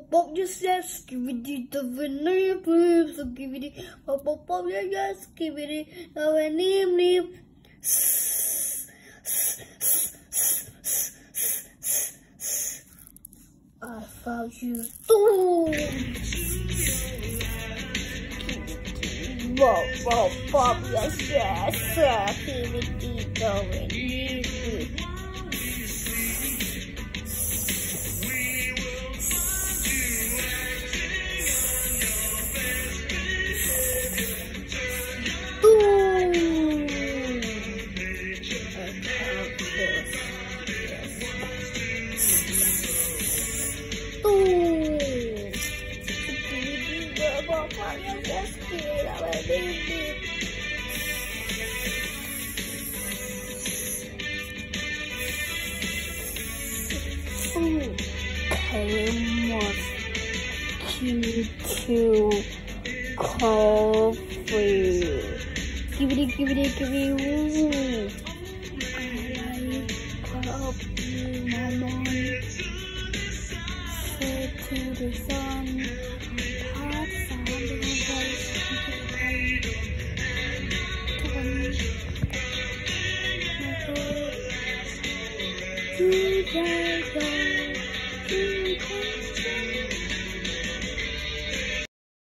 pop, yes, yes, skibidi the winner, please, skibidi, pop, pop, yes, yes, skibidi, the winner, I found you. Pop, pop, pop, yes, yes, skibidi the winner. Coffee. Give it.